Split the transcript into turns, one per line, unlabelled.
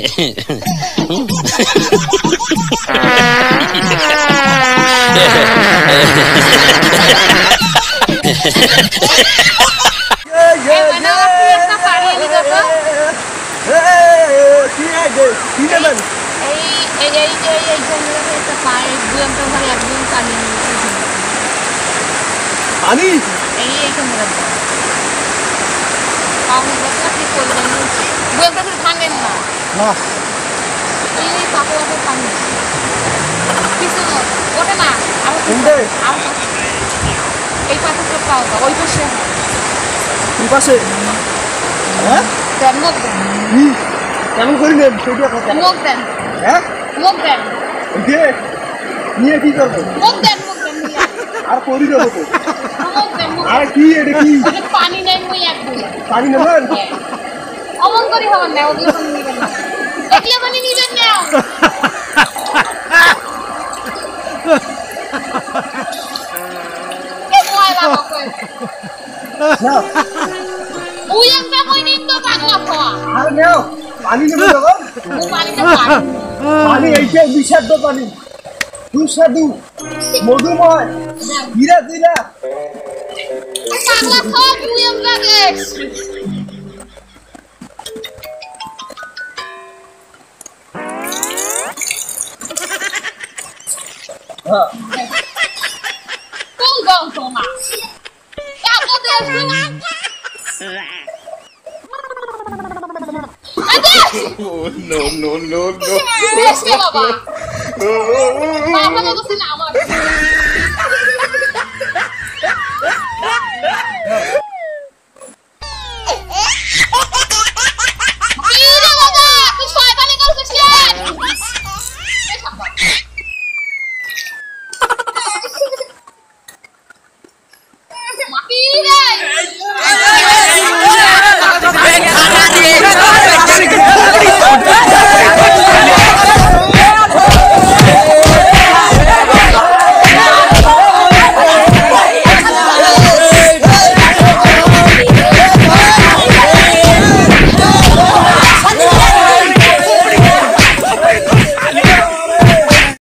পানি
এই এইখানে রাখবো পানি রাখলে কি করবেন বুয়ামটা তো ভাঙেন না
না
এই পাকোয়াতে পানি কিছু ওঠে না আমার
কোনটা
এই পাশে তো পাওয়া যায় ওই পাশে
কোন পাশে হ্যাঁ
দেন মুখ দেন
কেমন করিলেন সেটা কথা
মুখ দেন
হ্যাঁ
মুখ দেন
ওকে নিয়ে কি করবো
মুখ দেন নিয়ে
আর করি দেবো তো
মুখ দেন
আর কি এটা কি
পানি নেই মুই একদম
পানি নেবেন
অমন করে হবেন না ওগুলো পানি নিবেন না একলা পানি নিবেন না
না
বুয়ামটা কই দিন তো পাগলা খাওয়া
আর নাও পানি নেবে যখন
পানিটা
পানি এইটা বিষাক্ত পানি সুস্বাদু মধুময় হীরা দিলা
পাগলা খাওয়া বুয়াম লাগে
হ্যাঁ
কোন গাও তোমা কাকো দেশ না
No, no, no, no.
Baba. Baba, no, no, no.